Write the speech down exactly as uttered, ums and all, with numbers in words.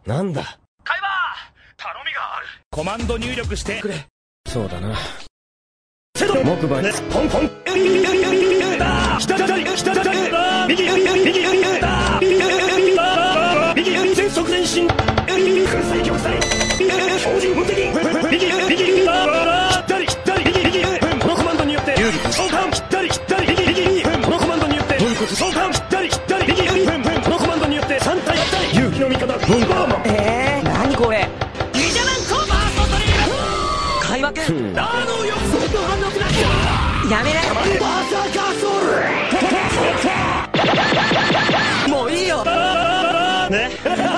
なんだ海馬、頼みがある。コマンド入力してくれ。 そうだな。 セド木馬ね、ポンポン。左左左左右右右右全速前進。粉砕玉砕。標準無敵。右右右左左右右。このコマンドによって有利。召喚左左右右。このコマンドによってどういうこと召喚左左右右。このコマンドによってさん対いち対勇気の味方ボンバーマン。 えー、何これ。 イジャメントファーストドリーム。 会話くん、 あのよそと反応くなっちゃやめなよ。 バサカソル。 もういいよ。 ね。